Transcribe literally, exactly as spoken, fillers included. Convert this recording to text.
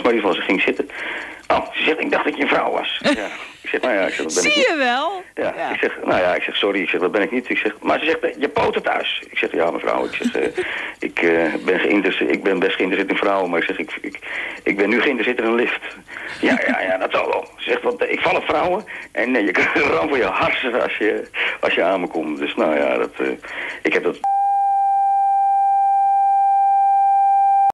Maar in ieder geval, ze ging zitten. Oh, ze zegt, ik dacht dat je een vrouw was. Ja. Ik zeg, nou ja, ik zeg, dat ben Zie ik je niet. wel? Ja, Ja. ik zeg, nou ja, ik zeg, sorry, ik zeg, dat ben ik niet. Ik zeg, maar ze zegt, je poten thuis. Ik zeg, ja mevrouw, ik zeg, uh, ik, uh, ben geïnteresseerd, ik ben best geïnteresseerd in vrouwen, maar ik zeg, ik, ik, ik ben nu geïnteresseerd in een lift. Ja, ja, ja, dat zal wel. Ze zegt, want uh, ik val op vrouwen en uh, je krijgt een ram voor je harsen als je, als je aan me komt. Dus nou ja, dat, uh, ik heb dat...